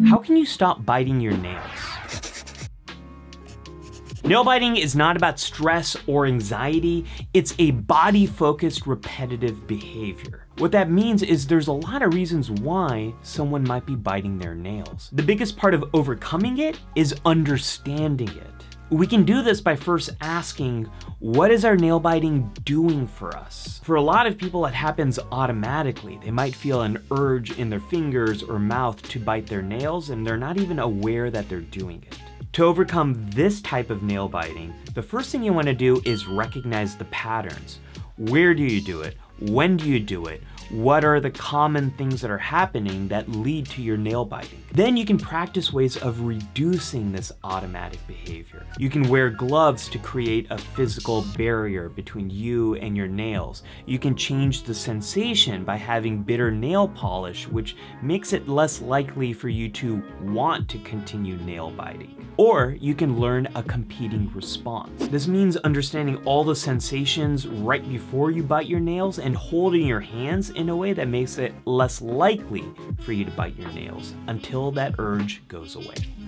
How can you stop biting your nails? Nail biting is not about stress or anxiety, it's a body-focused repetitive behavior. What that means is there's a lot of reasons why someone might be biting their nails. The biggest part of overcoming it is understanding it. We can do this by first asking, what is our nail biting doing for us? For a lot of people, it happens automatically. They might feel an urge in their fingers or mouth to bite their nails, and they're not even aware that they're doing it. To overcome this type of nail biting, the first thing you want to do is recognize the patterns. Where do you do it? When do you do it? What are the common things that are happening that lead to your nail biting? Then you can practice ways of reducing this automatic behavior. You can wear gloves to create a physical barrier between you and your nails. You can change the sensation by having bitter nail polish, which makes it less likely for you to want to continue nail biting. Or you can learn a competing response. This means understanding all the sensations right before you bite your nails and holding your hands in a way that makes it less likely for you to bite your nails until that urge goes away.